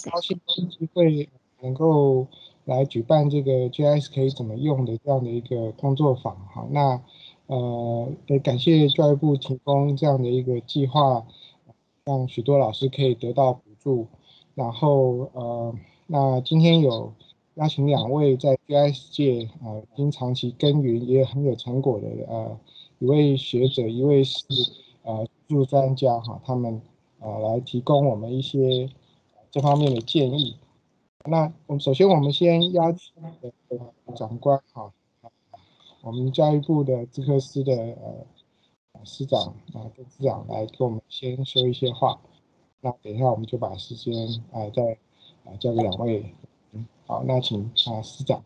高兴有机会能够来举办这个 GIS 可以怎么用的这样的一个工作坊哈。那也感谢教育部提供这样的一个计划，让许多老师可以得到补助。然后那今天有邀请两位在 GIS 界已经长期耕耘也很有成果的一位学者，一位是技术专家哈，他们来提供我们一些这方面的建议。那首先我们先邀请长官哈，我们教育部的资科司的司长跟司长来给我们先说一些话。那等一下我们就把时间再交给两位。好，那请司长。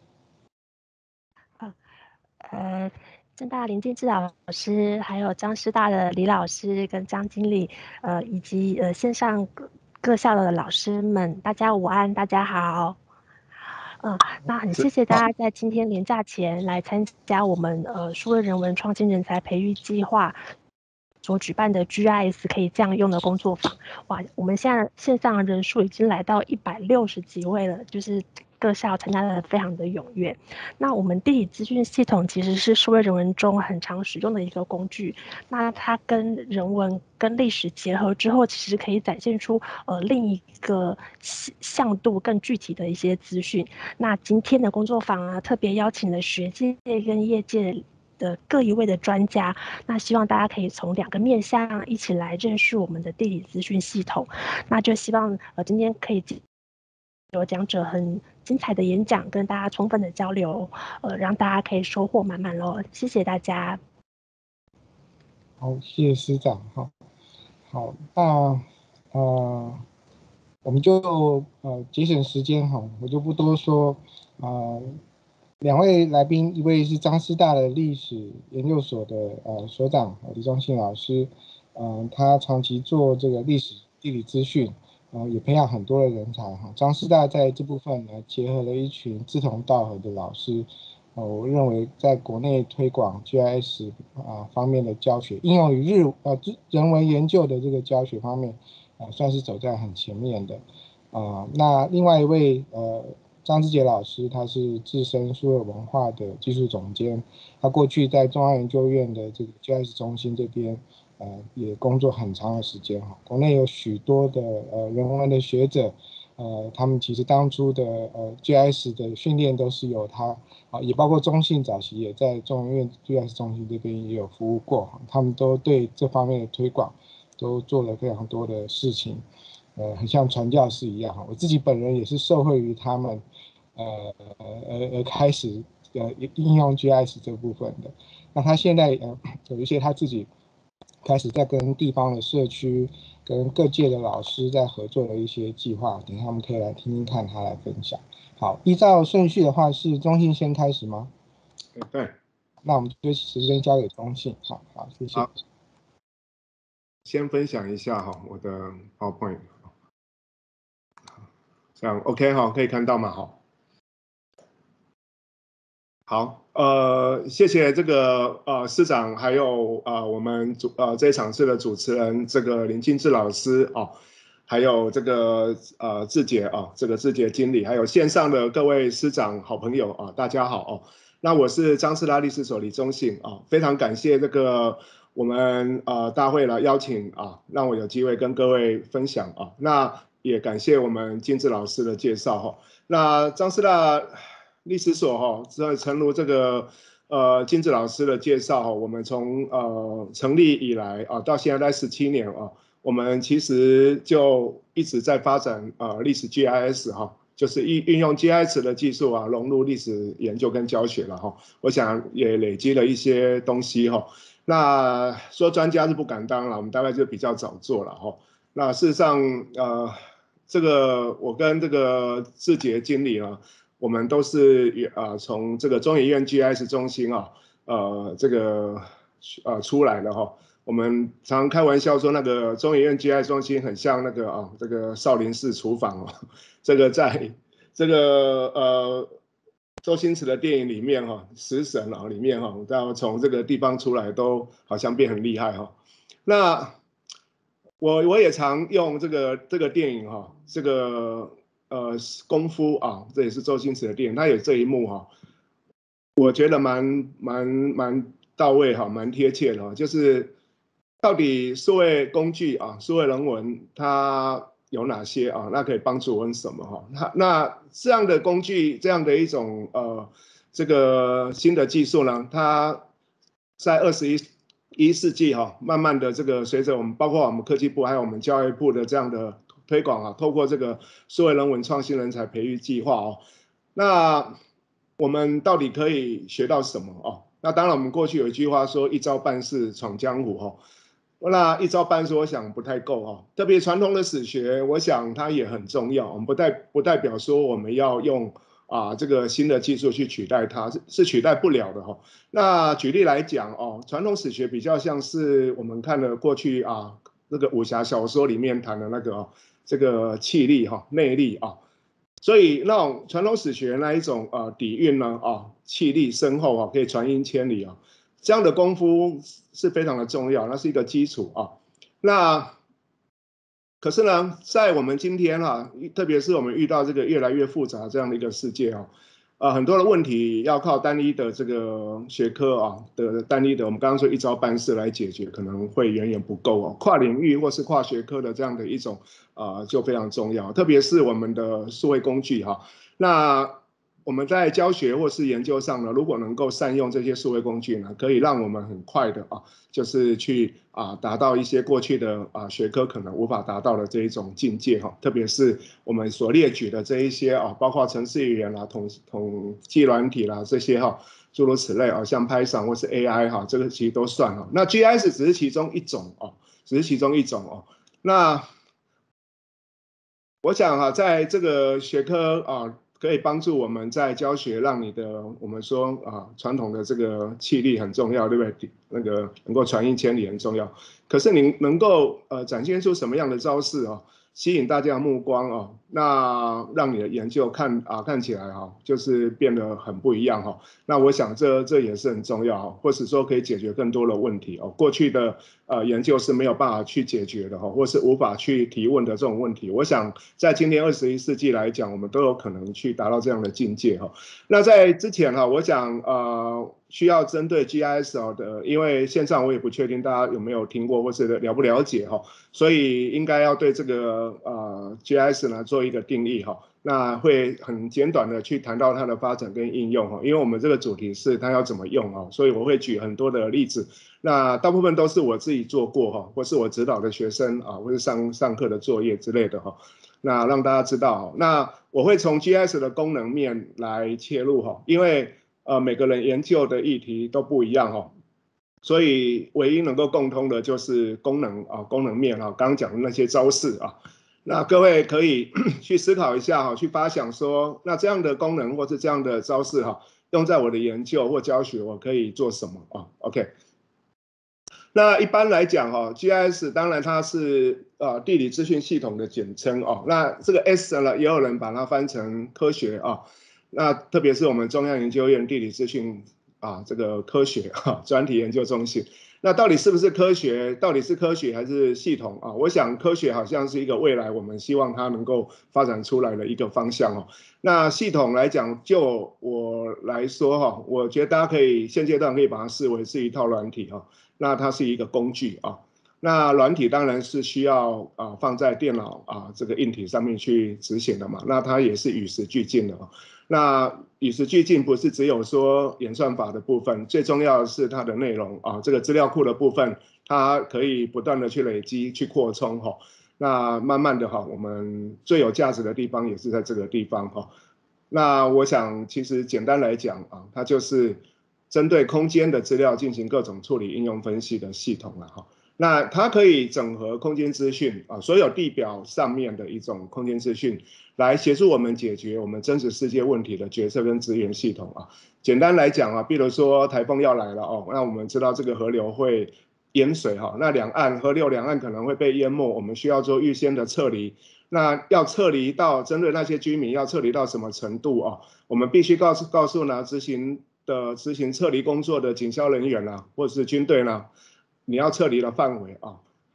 政大林敬志老师，还有张师大的李老师跟张经理，以及线上各校的老师们，大家午安，大家好。那很谢谢大家在今天连假前来参加我们数位人文创新人才培育计划所举办的 GIS 可以这样用的工作坊。哇，我们现在线上人数已经来到160几位了，就是各校参加的非常的踊跃。那我们地理资讯系统其实是数位人文中很常使用的一个工具，那它跟人文跟历史结合之后，其实可以展现出另一个向度更具体的一些资讯。那今天的工作坊特别邀请了学界跟业界的各一位的专家，那希望大家可以从2个面向一起来认识我们的地理资讯系统。那就希望今天可以有讲者很精彩的演讲，跟大家充分的交流，让大家可以收获满满咯。谢谢大家。 好，谢谢司长哈。好，那我们就节省时间哈，我就不多说。两位来宾，一位是张师大的历史研究所的所长李忠信老师，他长期做这个历史地理资讯，也培养很多的人才哈。张师大在这部分呢，结合了一群志同道合的老师，我认为在国内推广 GIS 方面的教学，应用于人文研究的这个教学方面，算是走在很前面的。那另外一位张之杰老师，他是资深数位文化的技术总监，他过去在中央研究院的这个 GIS 中心这边，也工作很长的时间哈。国内有许多的人文的学者，他们其实当初的GIS 的训练都是由他也包括中信早期也在中研院 GIS 中心这边也有服务过，他们都对这方面的推广都做了非常多的事情，很像传教士一样。我自己本人也是受惠于他们，开始应用 GIS 这部分的。那他现在有一些他自己开始在跟地方的社区、跟各界的老师在合作的一些计划，等一下我们可以来听听看他来分享。好，依照顺序的话是中信先开始吗？ 对， 那我们就时间交给中信。好，谢谢。 好，先分享一下我的 PowerPoint， 这样 OK 可以看到吗？好，谢谢这个司长，还有我们这一场次的主持人这个林敬志老师还有这个志杰这个志杰经理，还有线上的各位师长好朋友大家好那我是张师大历史所李忠信非常感谢这个我们大会来邀请让我有机会跟各位分享那也感谢我们敬志老师的介绍那张师大历史所诚如这个敬志老师的介绍我们从成立以来到现在17年我们其实就一直在发展历史 GIS 就是运用 GIS 的技术融入历史研究跟教学了我想也累积了一些东西那说专家是不敢当了，我们大概就比较早做了那事实上这个我跟这个志杰经理我们都是从这个中研院 GIS 中心这个出来的我们常常开玩笑说，那个中研院 GIS 中心很像那个这个少林寺厨房这个在这个周星驰的电影里面食神里面到从这个地方出来都好像变很厉害那我也常用这个电影哈，这个功夫啊，这也是周星驰的电影，他有这一幕哈，我觉得蛮到位哈，蛮贴切的哈，就是到底数位工具啊，数位人文它有哪些啊？那可以帮助我们什么哈？那这样的工具，这样的一种这个新的技术呢，它在21世纪哈，慢慢的这个随着我们包括我们科技部还有我们教育部的这样的推广啊，透过这个数位人文创新人才培育计划哦，那我们到底可以学到什么哦？那当然，我们过去有一句话说“一招半式闯江湖”哈，那一招半式我想不太够哈，特别传统的史学，我想它也很重要。我们不代表说我们要用这个新的技术去取代它，是取代不了的哈。那举例来讲哦，传统史学比较像是我们看了过去那个武侠小说里面谈的那个这个气力哈、内力啊。所以那种传统史学那一种底蕴呢气力深厚可以传音千里这样的功夫是非常的重要，那是一个基础那可是呢，在我们今天特别是我们遇到这个越来越复杂这样的一个世界很多的问题要靠单一的这个学科的单一的，我们刚刚说一招半式来解决，可能会远远不够跨领域或是跨学科的这样的一种就非常重要，特别是我们的数位工具那我们在教学或是研究上呢，如果能够善用这些数位工具呢，可以让我们很快的就是去达到一些过去的学科可能无法达到的这一种境界特别是我们所列举的这一些包括程式语言啦、统计软体啦这些诸如此类像 Python 或是 AI 这个其实都算那 GIS 只是其中一种只是其中一种那我想在这个学科可以帮助我们在教学，让你的我们说传统的这个气力很重要，对不对？那个能够传音千里很重要。可是你能够展现出什么样的招式吸引大家的目光那让你的研究看起来就是变得很不一样那我想这也是很重要或是说可以解决更多的问题过去的研究是没有办法去解决的或是无法去提问的这种问题，我想在今天21世纪来讲，我们都有可能去达到这样的境界那在之前我想需要针对 GIS 的，因为线上我也不确定大家有没有听过或是了不了解所以应该要对这个GIS 呢做一个定义那会很简短的去谈到它的发展跟应用因为我们这个主题是它要怎么用所以我会举很多的例子，那大部分都是我自己做过或是我指导的学生或是上课的作业之类的那让大家知道那我会从 GIS 的功能面来切入因为每个人研究的议题都不一样所以唯一能够共通的就是功能面刚刚讲的那些招式那各位可以去思考一下去发想说，那这样的功能或是这样的招式用在我的研究或教学，我可以做什么？OK。那一般来讲GIS 当然它是地理资讯系统的简称那这个 S 呢，也有人把它翻成科学那特别是我们中央研究院地理资讯这个科学专题研究中心，那到底是不是科学？到底是科学还是系统我想科学好像是一个未来我们希望它能够发展出来的一个方向那系统来讲，就我来说我觉得大家可以现阶段可以把它视为是一套软体那它是一个工具那软体当然是需要放在电脑这个硬体上面去执行的嘛，那它也是与时俱进的那与时俱进不是只有说演算法的部分，最重要的是它的内容这个资料库的部分，它可以不断的去累积、去扩充那慢慢的我们最有价值的地方也是在这个地方那我想其实简单来讲它就是针对空间的资料进行各种处理、应用分析的系统那它可以整合空间资讯所有地表上面的一种空间资讯，来协助我们解决我们真实世界问题的决策跟资源系统简单来讲比如说台风要来了那我们知道这个河流会淹水那河流两岸可能会被淹没，我们需要做预先的撤离。那要撤离到针对那些居民要撤离到什么程度我们必须告诉呢执行撤离工作的警消人员或者是军队呢，你要撤离的范围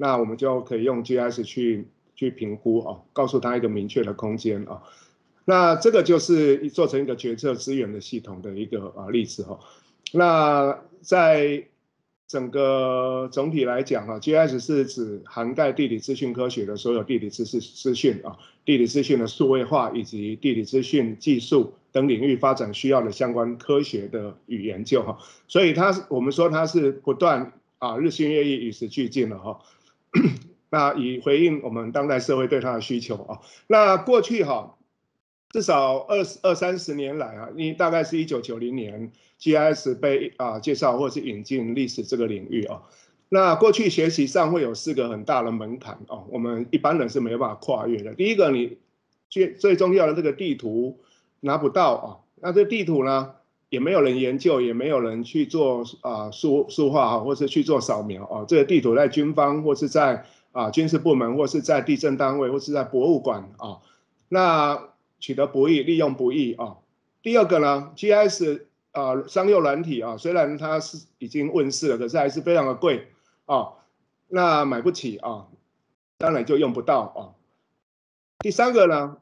那我们就可以用 GIS 去评估哦，告诉他一个明确的空间啊。那这个就是做成一个决策资源的系统的一个例子哈。那在整个总体来讲GIS 是指涵盖地理资讯科学的所有地理资讯啊，地理资讯的数位化以及地理资讯技术等领域发展需要的相关科学的与研究哈。所以我们说它是不断日新月异、与时俱进了哈。那以回应我们当代社会对它的需求啊。那过去至少20-30年来大概是1990年 GIS 被介绍或是引进历史这个领域啊。那过去学习上会有4个很大的门槛我们一般人是没办法跨越的。第一个，你最重要的这个地图拿不到那这地图呢也没有人研究，也没有人去做数化或是去做扫描这个地图在军方或是在军事部门或是在地震单位或是在博物馆那取得不易，利用不易第二个呢 ，GIS 商用软体虽然它是已经问世了，可是还是非常的贵那买不起当然就用不到第三个呢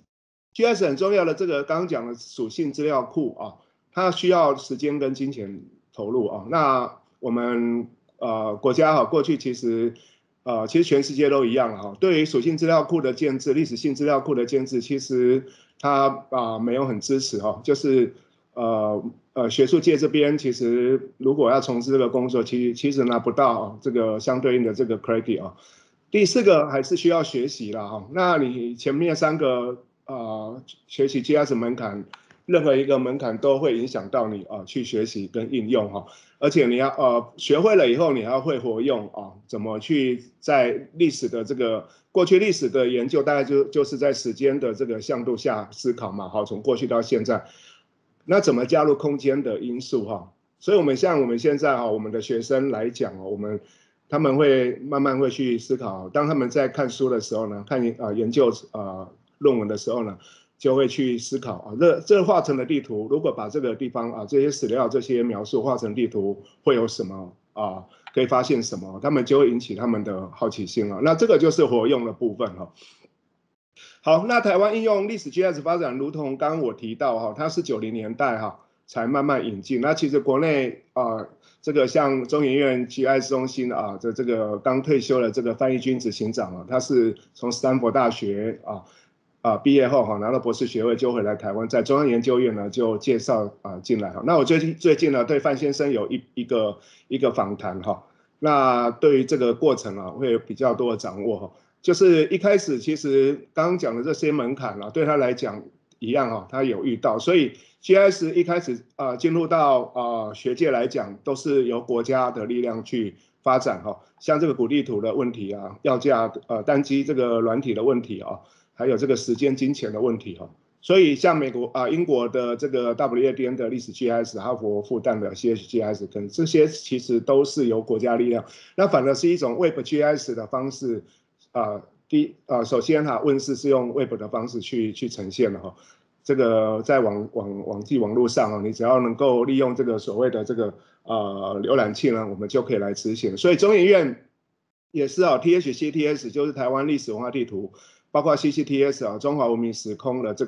，GIS 很重要的这个刚刚讲的属性资料库它需要时间跟金钱投入那我们国家过去其实全世界都一样对于属性资料库的建制、历史性资料库的建制，其实它没有很支持就是学术界这边其实如果要从事这个工作，其实拿不到这个相对应的这个 credit第4个还是需要学习啦那你前面3个学习 GIS 门槛，任何一个门槛都会影响到你去学习跟应用而且你要学会了以后，你还要会活用怎么去在历史的这个过去历史的研究，大概就是在时间的这个向度下思考嘛从过去到现在，那怎么加入空间的因素所以我们像我们现在我们的学生来讲他们会慢慢会去思考，当他们在看书的时候呢，看研究论文的时候呢，就会去思考这画成的地图，如果把这个地方这些史料这些描述画成地图，会有什么可以发现什么？他们就会引起他们的好奇心那这个就是活用的部分好，那台湾应用历史 GIS 发展，如同刚刚我提到它是90年代才慢慢引进。那其实国内这个像中研院 GIS 中心这个刚退休的这个范义军执行长他是从斯坦福大学毕业后拿到博士学位就回来台湾，在中央研究院呢就介绍进来那我最近呢对范先生有一个访谈那对于这个过程会有比较多的掌握就是一开始其实刚刚讲的这些门槛对他来讲一样他有遇到，所以 GIS 一开始进入到学界来讲，都是由国家的力量去发展像这个古地图的问题要价单机这个软体的问题还有这个时间金钱的问题所以像美国英国的这个 WADN 的历史 GIS， 哈佛复旦的 CHGIS 跟这些其实都是由国家力量，那反而是一种 Web GIS 的方式首先问世是用 Web 的方式去呈现的这个在网际网络上你只要能够利用这个所谓的这个浏览器呢，我们就可以来执行。所以中研院也是THCTS 就是台湾历史文化地图，包括 CCTS 中华文明时空的这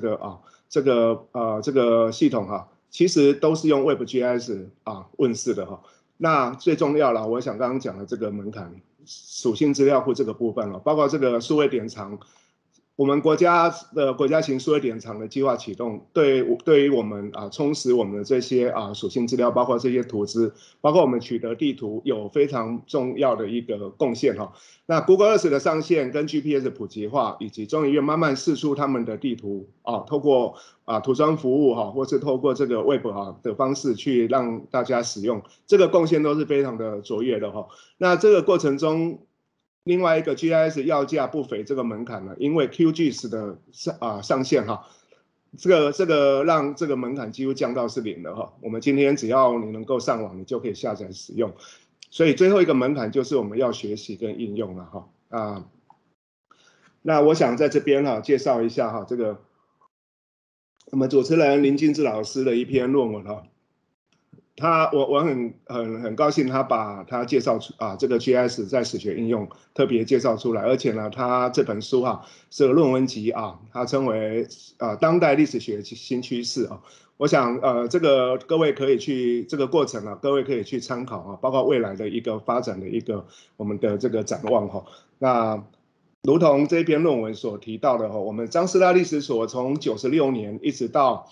个系统其实都是用 Web GIS 问世的那最重要了，我想刚刚讲的这个门槛，属性资料库这个部分包括这个数位典藏，我们国家的国家型数位典藏的计划启动，对于我们充实我们的这些属性资料，包括这些图资，包括我们取得地图，有非常重要的一个贡献那 Google Earth 的上线跟 GPS 普及化，以及中研院慢慢释出他们的地图透过图装服务或是透过这个 Web 的方式去让大家使用，这个贡献都是非常的卓越的那这个过程中，另外一个 GIS 要价不菲这个门槛呢，因为 QGIS 的上线这个让这个门槛几乎降到是0了我们今天只要你能够上网，你就可以下载使用。所以最后一个门槛就是我们要学习跟应用了那我想在这边介绍一下这个我们主持人林敬志老师的一篇论文我很高兴他把他介绍出这个 GIS 在史学应用特别介绍出来，而且呢，他这本书是个论文集他称为当代历史学新趋势我想这个各位可以去这个过程各位可以去参考包括未来的一个发展的一个我们的这个展望那如同这篇论文所提到的我们张师大历史所从96年一直到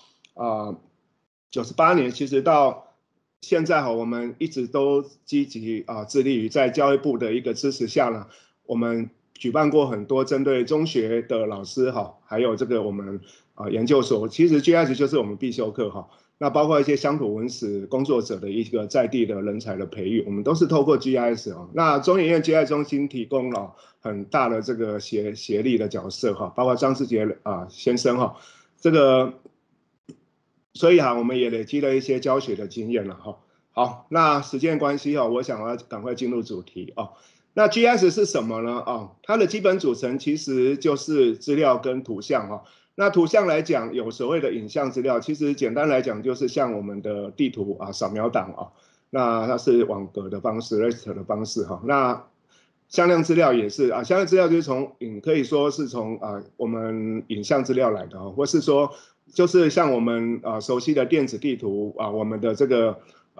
98年，其实到现在我们一直都积极致力于在教育部的一个支持下呢，我们举办过很多针对中学的老师还有这个我们研究所，其实 GIS 就是我们必修课那包括一些乡土文史工作者的一个在地的人才的培育，我们都是透过 GIS 那中研院 GIS 中心提供了很大的这个协力的角色包括张志杰先生这个。所以我们也累积了一些教学的经验了好，那时间关系我想要赶快进入主题那 GIS 是什么呢它的基本组成其实就是资料跟图像那图像来讲有所谓的影像资料，其实简单来讲就是像我们的地图扫描档那它是网格的方式 raster 的方式那向量资料也是向量资料就是可以说是从我们影像资料来的或是说就是像我们熟悉的电子地图我们的这个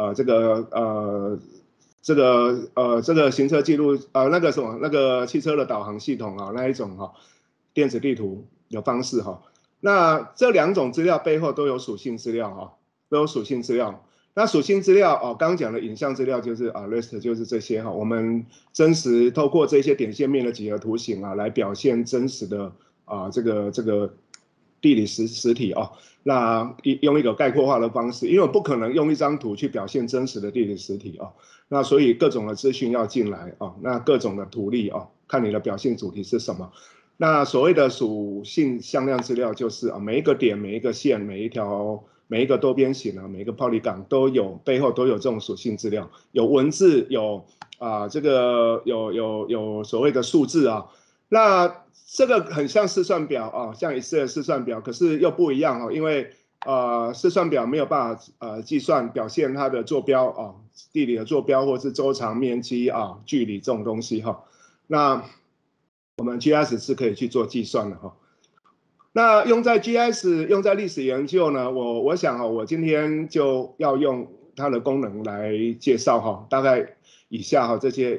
行车记录那个汽车的导航系统那一种电子地图的方式那这两种资料背后都有属性资料都有属性资料。那属性资料刚刚讲的影像资料就是raster 就是这些我们真实透过这些点线面的几何图形来表现真实的这个地理实体那用一个概括化的方式，因为我不可能用一张图去表现真实的地理实体那所以各种的资讯要进来那各种的图例看你的表现主题是什么。那所谓的属性向量资料就是每一个点、每一个线、每一个多边形每一个 polygon 背后都有这种属性资料，有文字，有这个有所谓的数字那这个很像试算表像Excel试算表，可是又不一样因为试算表没有办法计算表现它的坐标地理的坐标或是周长面积距离这种东西那我们 GIS 是可以去做计算的那用在 GIS 用在历史研究呢，我想我今天就要用它的功能来介绍大概以下这些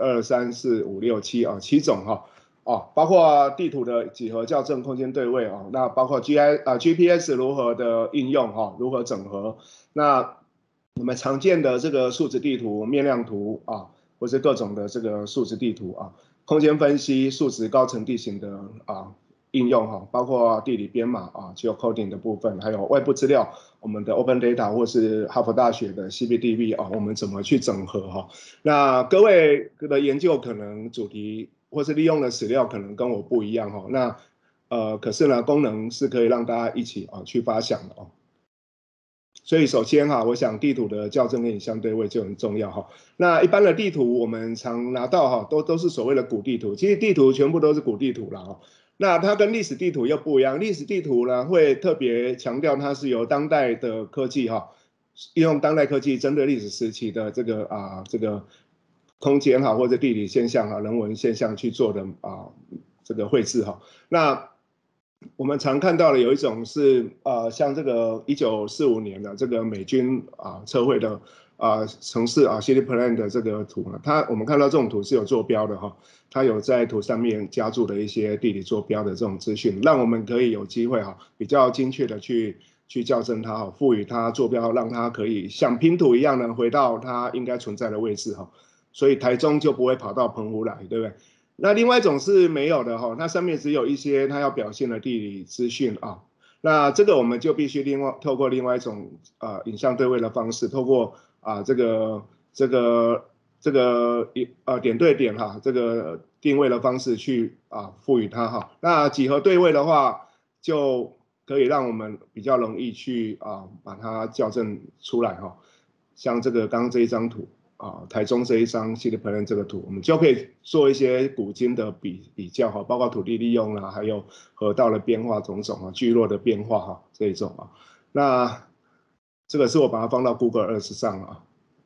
1、2、3、4、5、6、7种包括地图的几何校正、空间对位那包括 GPS 如何的应用如何整合，那我们常见的这个数值地图、面量图或是各种的这个数值地图空间分析、数值高层地形的应用包括地理编码geocoding 的部分，还有外部资料，我们的 Open Data 或是哈佛大学的 CBDB 我们怎么去整合那各位的研究可能主题或是利用的史料可能跟我不一样那可是呢功能是可以让大家一起去发想的所以首先我想地图的校正跟影像对位就很重要那一般的地图我们常拿到都是所谓的古地图，其实地图全部都是古地图啦那它跟历史地图又不一样，历史地图呢会特别强调它是由当代的科技利用当代科技针对历史时期的这个空间或者地理现象人文现象去做的这个绘制那我们常看到的有一种是像这个1945年的这个美军测绘的城市city plan 的这个图我们看到这种图是有坐标的它有在图上面加注的一些地理坐标的这种资讯，让我们可以有机会比较精确的去校正它赋予它坐标，让它可以像拼图一样的回到它应该存在的位置所以台中就不会跑到澎湖来，对不对？那另外一种是没有的它上面只有一些它要表现的地理资讯那这个我们就必须透过另外一种影像对位的方式，透过这个点对点这个定位的方式去赋予它那几何对位的话就可以让我们比较容易去把它校正出来像这个刚刚这一张图台中这一张 city plan 这个图，我们就可以做一些古今的比较包括土地利用还有河道的变化种种聚落的变化这一种那这个是我把它放到 Google Earth 上啊。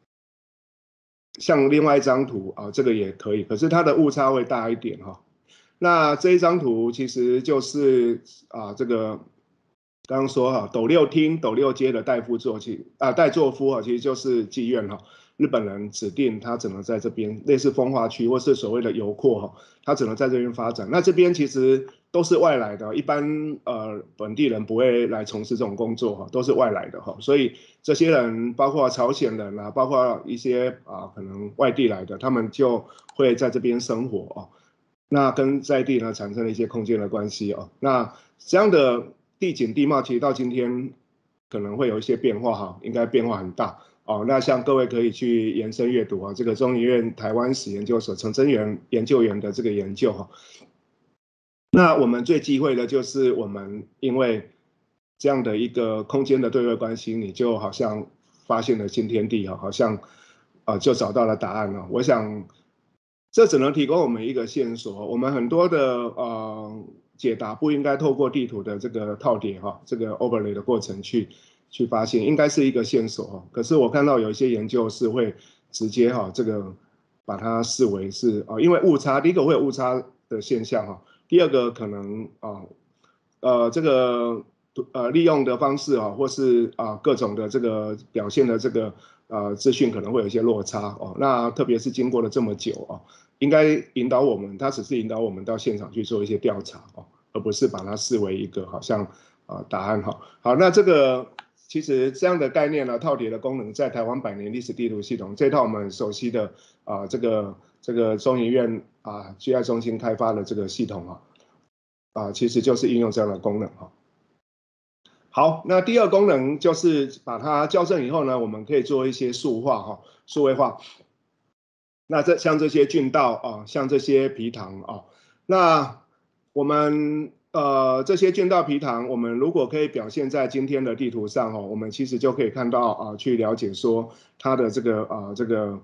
像另外一张图啊，这个也可以，可是它的误差会大一点哈。那这一张图其实就是这个刚刚说哈，斗六町、斗六街的代作夫啊，其实就是妓院哈。日本人指定他只能在这边，类似风化区或是所谓的油库哈，他只能在这边发展。那这边其实都是外来的，一般本地人不会来从事这种工作哈，都是外来的哈。所以这些人包括朝鲜人啊，包括一些可能外地来的，他们就会在这边生活哦。那跟在地呢产生了一些空间的关系哦。那这样的地景地貌，其实到今天可能会有一些变化哈，应该变化很大哦。那像各位可以去延伸阅读啊，这个中研院台湾史研究所陈真元研究员的这个研究哈。那我们最忌讳的就是我们因为这样的一个空间的对位关系，你就好像发现了新天地哈，好像就找到了答案了。我想这只能提供我们一个线索，我们很多的解答不应该透过地图的这个套叠哈，这个 overlay 的过程去发现，应该是一个线索哈。可是我看到有一些研究是会直接这个把它视为是因为误差，第一个会有误差的现象哈，第二个可能这个利用的方式或是各种的这个表现的这个资讯可能会有一些落差哦。那特别是经过了这么久应该引导我们，它只是引导我们到现场去做一些调查而不是把它视为一个好像答案哈。好，那这个其实这样的概念呢，套叠的功能在台湾百年历史地图系统这套我们熟悉的这个中研院GI 中心开发的这个系统其实就是应用这样的功能哈。好，那第二功能就是把它校正以后呢，我们可以做一些数位化。那像这些郡道像这些埤塘那我们这些郡道埤塘，我们如果可以表现在今天的地图上我们其实就可以看到去了解说它的这个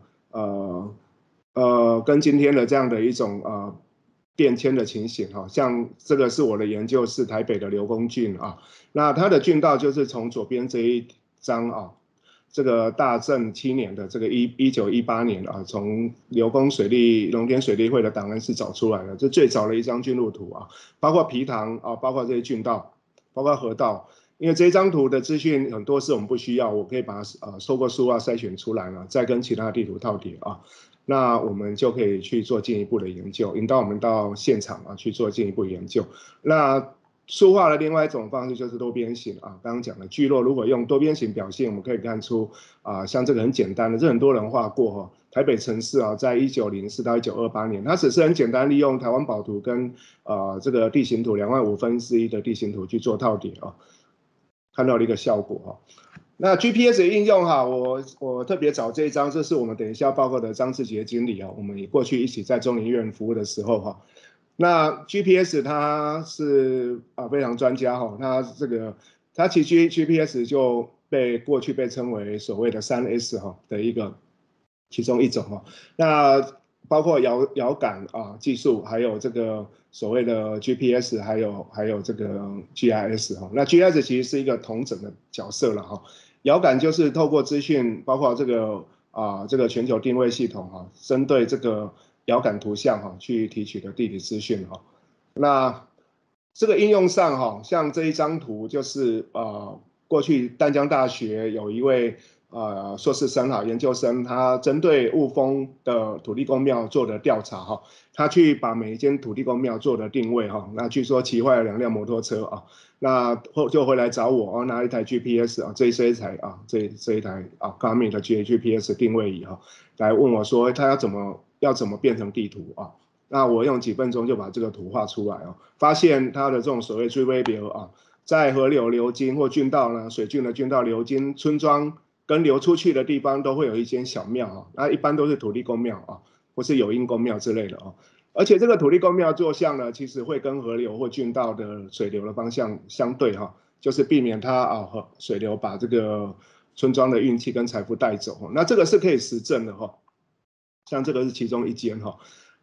跟今天的这样的一种变迁的情形像这个是我的研究，是台北的刘公郡那它的郡道就是从左边这一张这个大正7年的这个1918年从刘公农田水利会的档案室找出来的，这最早的一张郡路图包括埤塘包括这些郡道，包括河道。因为这张图的资讯很多是我们不需要，我可以把它透过书筛选出来了，再跟其他地图套叠那我们就可以去做进一步的研究，引导我们到现场去做进一步研究。那数化的另外一种方式就是多边形刚刚讲的聚落，如果用多边形表现，我们可以看出像这个很简单的，这很多人画过台北城市在1904到1928年，它只是很简单利用台湾宝图跟这个地形图2/5的地形图去做套叠看到了一个效果那 GPS 的应用我特别找这一张，这是我们等一下报告的张志杰经理我们也过去一起在中研院服务的时候那 GPS 它是非常专家它其实 GPS 就过去被称为所谓的3S 的其中一种那包括遥感技术，还有这个所谓的 GPS， 还有这个 GIS 那 GIS 其实是一个统整的角色了遥感就是透过资讯，包括这个全球定位系统针对这个遥感图像去提取的地理资讯那这个应用上像这一张图就是过去淡江大学有一位硕士生研究生，他针对雾峰的土地公庙做的调查他去把每一间土地公庙做的定位那据说骑坏了2辆摩托车那就回来找我拿一台 GPS 这一台这一台Garmin 的 GPS 定位仪来问我说他要怎么变成地图那我用几分钟就把这个图画出来发现它的这种所谓追微流在河流流经或郡道呢，水郡的郡道流经村庄跟流出去的地方都会有一间小庙那一般都是土地公庙或是有应公庙之类的而且这个土地公庙坐向呢，其实会跟河流或郡道的水流的方向相对就是避免它水流把这个村庄的运气跟财富带走那这个是可以实证的像这个是其中一间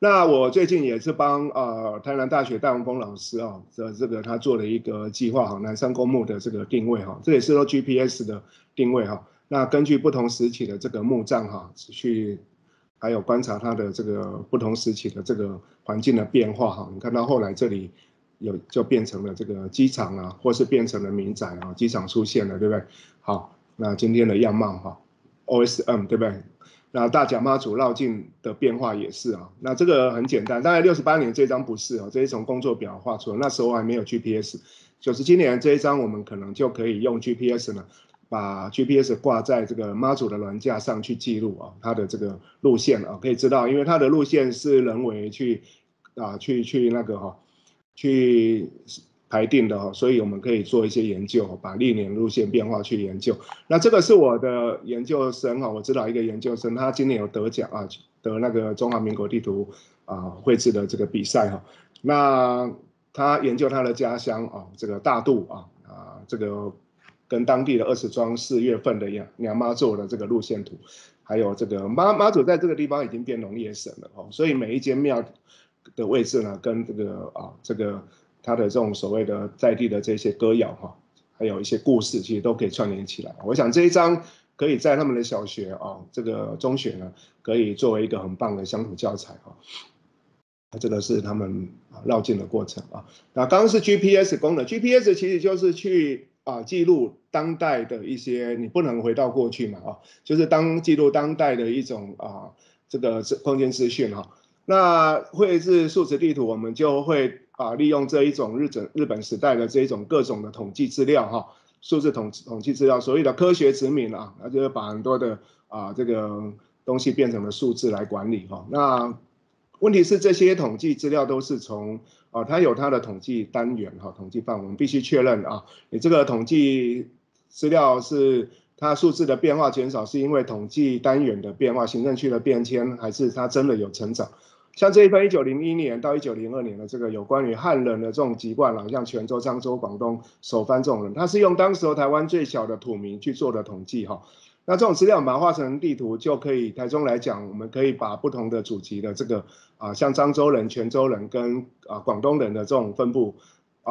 那我最近也是帮台南大学戴文峰老师这个他做了一个计划南山公墓的这个定位这也是用 GPS 的定位那根据不同时期的这个墓葬去还有观察它的这个不同时期的这个环境的变化你看到后来这里就变成了这个机场或是变成了民宅机场出现了，对不对？好，那今天的样貌OSM 对不对？那大甲妈祖绕境的变化也是那这个很简单，大概68年这张不是这是从工作表画出来，那时候还没有 GPS， 就是今年这一张我们可能就可以用 GPS 呢，把 GPS 挂在这个妈祖的銮驾上去记录它的这个路线可以知道，因为它的路线是人为去去那个去排定的所以我们可以做一些研究，把历年路线变化去研究。那这个是我的研究生我知道一个研究生，他今年有得奖得那个中华民国地图绘制的这个比赛那他研究他的家乡这个大肚这个跟当地的20庄4月份的娘妈做的这个路线图，还有这个妈祖在这个地方已经变农业省了所以每一间庙的位置呢，跟这个它的这种所谓的在地的这些歌谣还有一些故事，其实都可以串联起来。我想这一章可以在他们的小学这个中学呢，可以作为一个很棒的乡土教材这个是他们绕境的过程那刚刚是 GPS 功能 ，GPS 其实就是去记录当代的一些，你不能回到过去嘛就是记录当代的一种这个空间资讯那绘制数值地图，我们就会利用这一种日本时代的这一种各种的统计资料数字统计资料，所谓的科学殖民那就是把很多的这个东西变成了数字来管理那问题是这些统计资料都是从它有它的统计单元统计范围，我们必须确认你这个统计资料是它数字的变化减少，是因为统计单元的变化、行政区的变迁，还是它真的有成长？像这一份1901年到1902年的这个有关于汉人的这种籍贯像泉州、漳州、广东首藩这种人，他是用当时台湾最小的土民去做的统计那这种资料把它画成地图，就可以台中来讲，我们可以把不同的祖籍的这个像漳州人、泉州人跟广东人的这种分布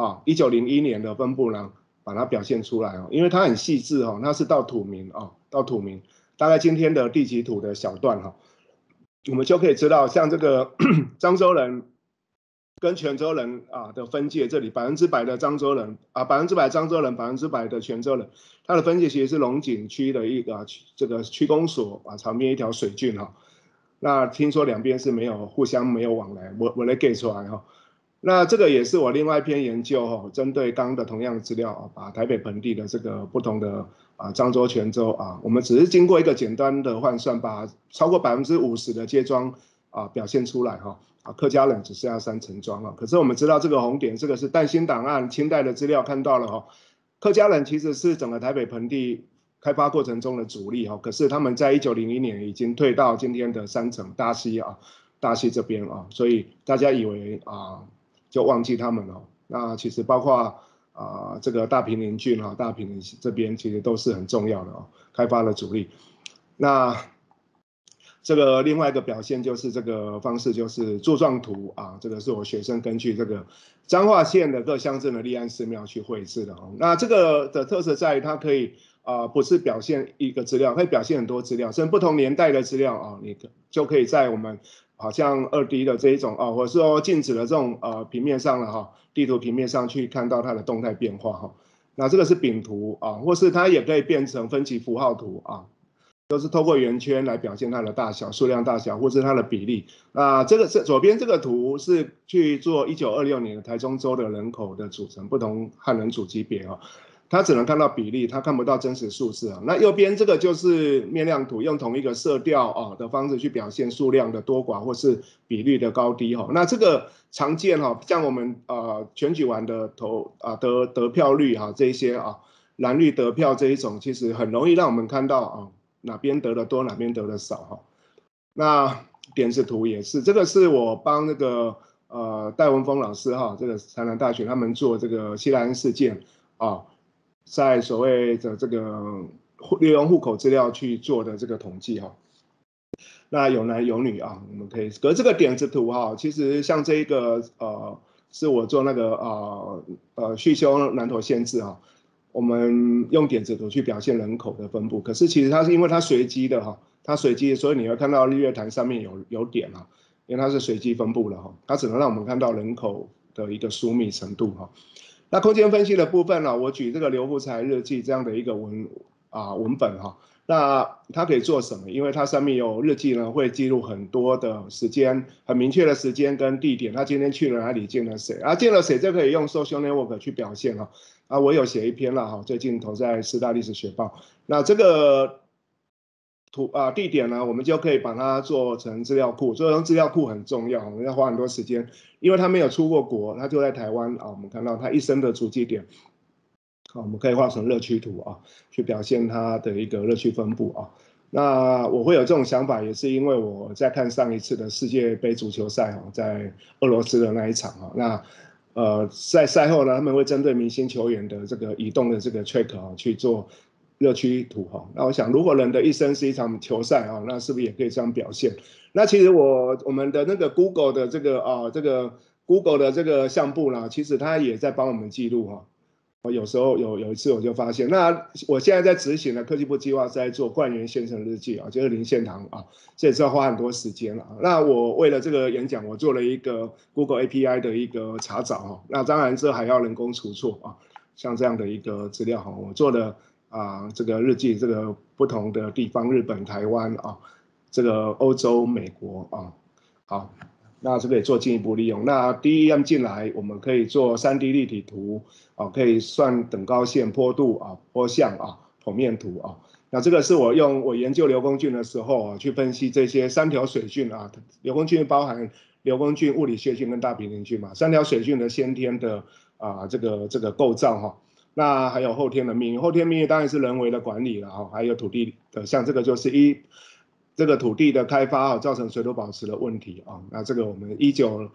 1901年的分布呢，把它表现出来因为它很细致它是到土民到土民，大概今天的地籍图的小段我们就可以知道，像这个漳州人跟泉州人的分界，这里100%的漳州人100%漳州人，100%的泉州人，它的分界其实是龙井区的一个这个区公所旁边一条水郡那听说两边是互相没有往来，我来给出来那这个也是我另外一篇研究针对刚的同样的资料把台北盆地的这个不同的漳州、泉州我们只是经过一个简单的换算，把超过50%的街庄表现出来客家人只剩下3层庄可是我们知道这个红点，这个是淡兴档案清代的资料看到了客家人其实是整个台北盆地开发过程中的主力可是他们在1901年已经退到今天的3层大溪大溪这边所以大家以为就忘记他们了。那其实包括这个大坪林郡大坪林这边其实都是很重要的开发的主力。那这个另外一个表现就是这个方式，就是柱状图这个是我学生根据这个彰化县的各乡镇的立案寺庙去绘制的那这个的特色在于它可以不是表现一个资料，可以表现很多资料，甚至不同年代的资料你就可以在我们好像2D 的这一种或者说静止的这种平面上了地图平面上去看到它的动态变化那这个是饼图或是它也可以变成分级符号图都是透过圆圈来表现它的大小、数量大小，或是它的比例。这个是左边这个图是去做1926年的台中州的人口的组成，不同汉人祖级别它只能看到比例，它看不到真实数字那右边这个就是面量图，用同一个色调的方式去表现数量的多寡或是比率的高低那这个常见像我们选举完的得票率这一些蓝绿得票这一种，其实很容易让我们看到哪边得的多，哪边得的少那点子图也是，这个是我帮那个戴文峰老师这个台南大学他们做这个西来恩事件在所谓的这个利用户口资料去做的这个统计那有男有女啊，我们可以。可是这个点子图哈，其实像这一个是我做那个续修南投县志啊，我们用点子图去表现人口的分布。可是其实它是因为它随机的哈，它随机，所以你会看到日月潭上面有点啊，因为它是随机分布的哈，它只能让我们看到人口的一个疏密程度哈。那空间分析的部分呢，我举这个刘福才日记这样的一个文本哈。那它可以做什么？因为它上面有日记呢，会记录很多的时间，很明确的时间跟地点。他今天去了哪里，见了谁啊？见了谁就可以用 social network 去表现哈。我有写一篇了哈，最近投在师大历史学报。那这个地点呢，我们就可以把它做成资料库。做成资料库很重要，我们要花很多时间，因为他没有出过国，他就在台湾啊。我们看到他一生的足迹点。我们可以画成热区图啊，去表现它的一个热区分布啊。那我会有这种想法，也是因为我在看上一次的世界杯足球赛在俄罗斯的那一场啊。那在赛后呢，他们会针对明星球员的这个移动的这个 track 去做热区图哈。那我想，如果人的一生是一场球赛啊，那是不是也可以这样表现？那其实我们的那个 Google 的这个 Google 的这个相簿呢，其实它也在帮我们记录哈。有时候有一次我就发现，那我现在在执行的科技部计划是在做冠元先生日记啊，就是林献堂啊，这也是要花很多时间了。那我为了这个演讲，我做了一个 Google API 的一个查找哈，那当然这还要人工除错啊，像这样的一个资料哈，我做的这个日记，这个不同的地方，日本、台湾啊，这个欧洲、美国啊，好。那这个也做进一步利用。那 DEM 进来，我们可以做3D 立体图可以算等高线、坡度坡向剖面图那这个是我用我研究流宫菌的时候去分析这些3条水菌流宫菌包含流宫菌、物理血菌跟大鼻淋菌嘛，3条水菌的先天的这个构造那还有后天的命运，后天命运当然是人为的管理了还有土地的，像这个就是这个土地的开发造成水土保持的问题那这个我们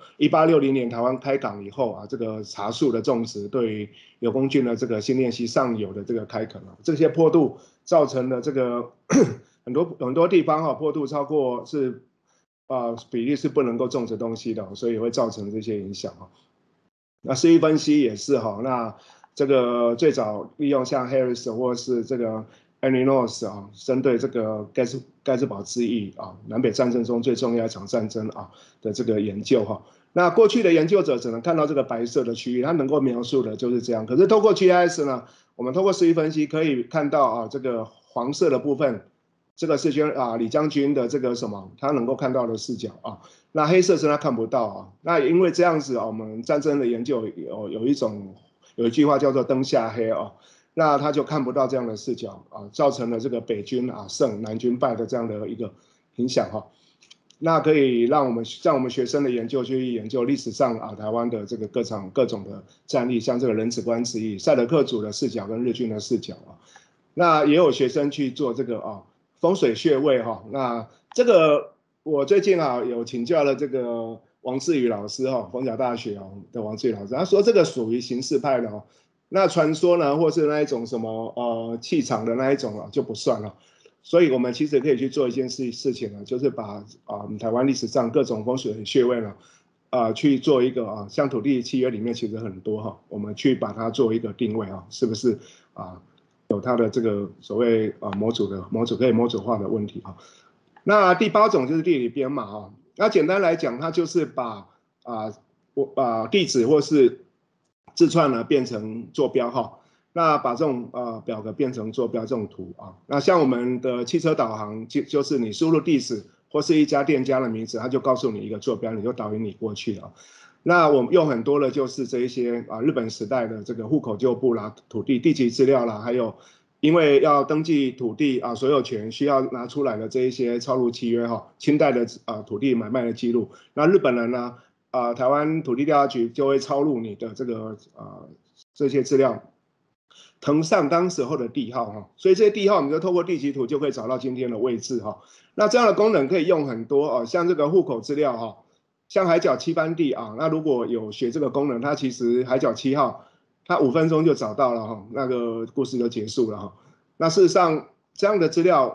1860年台湾开港以后这个茶树的种植对于流宫菌的这个新练习上游的这个开垦这些坡度造成了这个很多地方坡度超过是比例是不能够种植东西的，所以会造成这些影响那示意分析也是那这个最早利用像 Harris 或是这个Arinos 针对这个盖茨堡之役南北战争中最重要一场战争的这个研究那过去的研究者只能看到这个白色的区域，他能够描述的就是这样。可是透过 GIS 呢，我们透过示意分析可以看到这个黄色的部分，这个是李将军的这个什么，他能够看到的视角那黑色是他看不到那因为这样子我们战争的研究有一句话叫做灯下黑那他就看不到这样的视角造成了这个北军胜南军败的这样的一个影响那可以让我们学生的研究去研究历史上台湾的这个各种的战役，像这个人子观之役、赛德克族的视角跟日军的视角那也有学生去做这个风水穴位那这个我最近有请教了这个王志宇老师逢甲大学的王志宇老师，他说这个属于形式派的那传说呢，或是那一种什么气场的那一种就不算了。所以我们其实可以去做一件事情呢，就是把台湾历史上各种风水穴位呢去做一个像土地契约里面其实很多我们去把它做一个定位是不是有它的这个所谓模组可以模组化的问题那第8种就是地理编码那简单来讲，它就是把地址或是字串呢变成坐标那把这种表格变成坐标这种图那像我们的汽车导航就是你输入地址或是一家店家的名字，它就告诉你一个坐标，你就导引你过去那我们用很多的就是这一些日本时代的这个户口旧簿啦、土地地籍资料啦，还有因为要登记土地所有权需要拿出来的这一些抄录契约清代的土地买卖的记录，那日本人呢台湾土地调查局就会抄录你的这个这些资料，誊上当时候的地号所以这些地号我们就透过地籍图就可以找到今天的位置那这样的功能可以用很多像这个户口资料像海角七番地那如果有学这个功能，它其实海角7号它5分钟就找到了那个故事就结束了那事实上这样的资料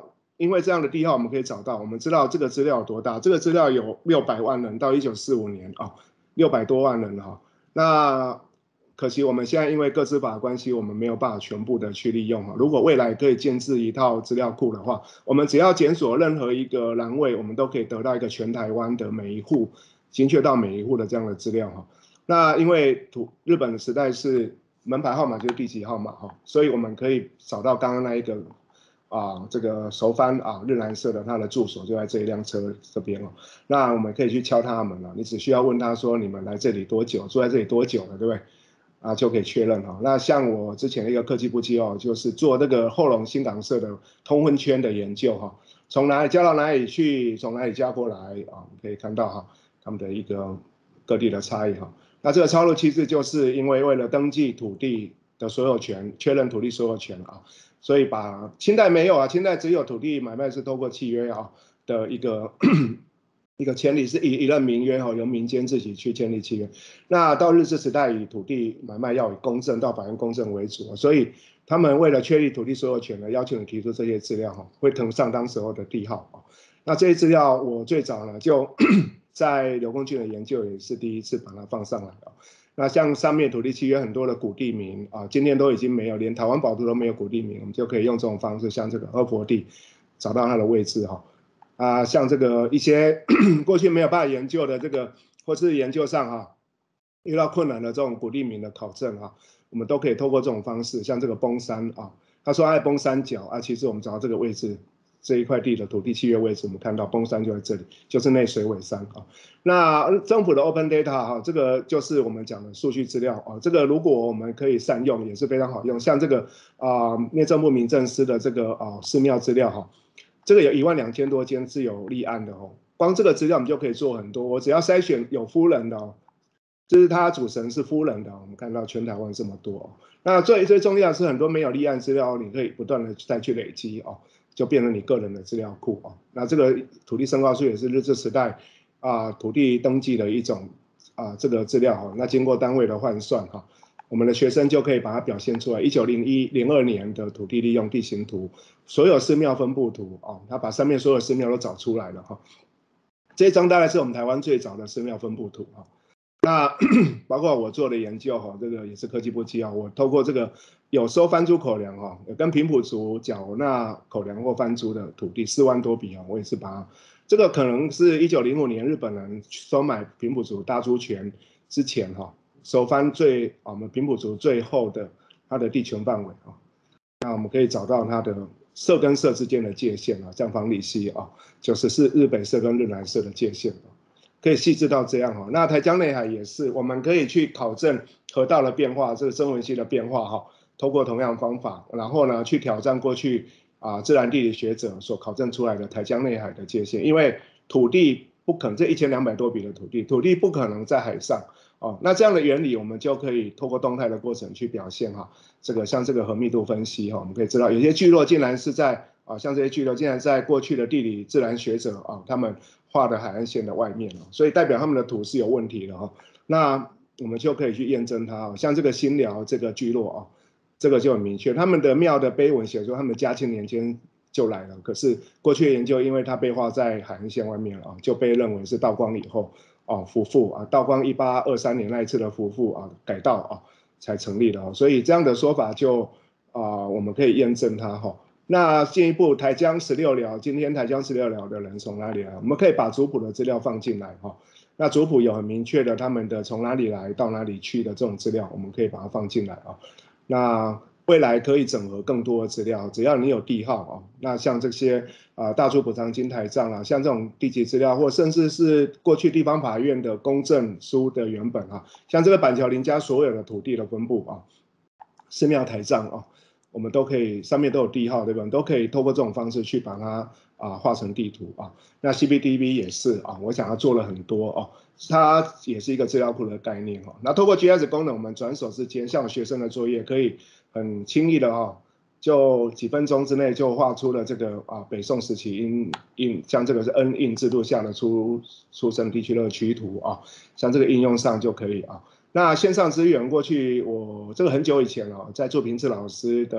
因为这样的地号我们可以找到，我们知道这个资料有多大，这个资料有600万人到1945年啊，600多万人哈。那可惜我们现在因为个资法的关系，我们没有办法全部的去利用哈。如果未来可以建置一套资料库的话，我们只要检索任何一个栏位，我们都可以得到一个全台湾的每一户，精确到每一户的这样的资料哈。那因为日本的时代是门牌号码就是第几号码哈，所以我们可以找到刚刚那一个这个熟番日蓝色的他的住所就在这一辆车这边哦。那我们可以去敲他的门了，你只需要问他说你们来这里多久，住在这里多久了，对不对？就可以确认哈。那像我之前的一个科技部机就是做这个后龙新港社的通婚圈的研究哈，从哪里交到哪里去，从哪里嫁过来可以看到哈他们的一个各地的差异哈。那这个抄录机制就是因为为了登记土地的所有权，确认土地所有权所以把清代没有清代只有土地买卖是透过契约的一个签立，是一任民约由民间自己去签立契约。那到日治时代以土地买卖要以公证到法院公证为主，所以他们为了确立土地所有权呢，要求你提出这些资料会誊上当时候的地号那这些资料我最早呢就在刘公俊的研究也是第一次把它放上来那像上面土地契约很多的古地名今天都已经没有，连台湾宝图都没有古地名，我们就可以用这种方式，像这个阿婆地找到它的位置像这个一些过去没有办法研究的这个，或是研究上遇到困难的这种古地名的考证我们都可以透过这种方式，像这个崩山他说爱崩山脚其实我们找到这个位置。这一块地的土地契约位置，我们看到崩山就在这里，就是内水尾山那政府的 Open Data 这个就是我们讲的数据资料这个如果我们可以善用，也是非常好用。像这个内政部民政司的这个寺庙资料这个有12000多间是有立案的光这个资料我们就可以做很多。我只要筛选有夫人的就是他主神是夫人的我们看到全台湾这么多那最重要的是很多没有立案资料，你可以不断的再去累积就变成你个人的资料库那这个土地申告书也是日治时代土地登记的一种这个资料那经过单位的换算我们的学生就可以把它表现出来。1902年的土地利用地形图，所有寺庙分布图他把上面所有寺庙都找出来了这一张大概是我们台湾最早的寺庙分布图那包括我做的研究这个也是科技部机我透过这个有收番租口粮跟平埔族缴纳口粮或番租的土地4万多笔我也是把它这个可能是1905年日本人收买平埔族大租权之前收番我们平埔族最后的它的地权范围那我们可以找到它的社跟社之间的界限像房里溪就是日北社跟日南社的界限可以细致到这样那台江内海也是，我们可以去考证河道的变化，这个曾文溪的变化透过同样方法，然后呢去挑战过去自然地理学者所考证出来的台江内海的界限，因为土地不可能这1200多笔的土地不可能在海上那这样的原理我们就可以透过动态的过程去表现这个像这个河密度分析我们可以知道有些聚落竟然是在像这些聚落竟然在过去的地理自然学者他们画的海岸线的外面所以代表他们的土是有问题的那我们就可以去验证它像这个新寮这个聚落这个就很明确，他们的庙的碑文写说他们嘉庆年间就来了，可是过去的研究因为它被画在海岸线外面就被认为是道光以后府复道光1823年那一次的府复改道才成立的所以这样的说法就我们可以验证它那进一步台江16寮，今天台江16寮的人从哪里来？我们可以把族谱的资料放进来那族谱有很明确的他们的从哪里来到哪里去的这种资料，我们可以把它放进来那未来可以整合更多的资料，只要你有地号那像这些大族谱藏金台账像这种地籍资料，或甚至是过去地方法院的公证书的原本像这个板桥林家所有的土地的分布寺庙台账我们都可以上面都有地号对吧？都可以透过这种方式去把它画成地图那 CBDB 也是我想它做了很多它也是一个资料库的概念那透过 GIS 功能，我们转手之间，像学生的作业可以很轻易的就几分钟之内就画出了这个北宋时期像这个是恩印制度下的出生地区的区图像这个应用上就可以那线上资源过去我这个很久以前在做平治老师的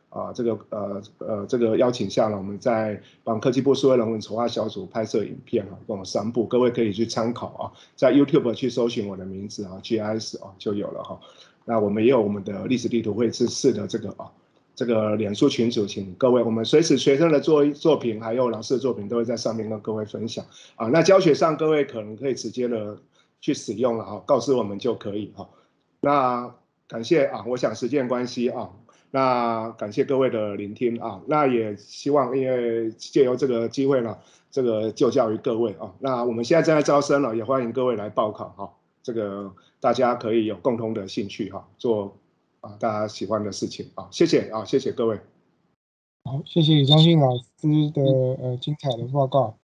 这个邀请下呢，我们在帮科技部数位人文筹划小组拍摄影片啊，共有3部，各位可以去参考啊，在 YouTube 去搜寻我的名字啊 ，GIS 啊就有了哈。那我们也有我们的历史地图绘制式的这个脸书群组，请各位，我们随时学生的作品还有老师的作品都会在上面跟各位分享啊。那教学上各位可能可以直接的去使用了哈，告诉我们就可以哈。那感谢啊，我想时间关系啊。那感谢各位的聆听啊，那也希望因为借由这个机会呢，这个就教于各位啊。那我们现在正在招生了，也欢迎各位来报考哈。这个大家可以有共同的兴趣哈，做大家喜欢的事情啊。谢谢啊，谢谢各位。 好，谢谢李忠信老师的精彩的报告。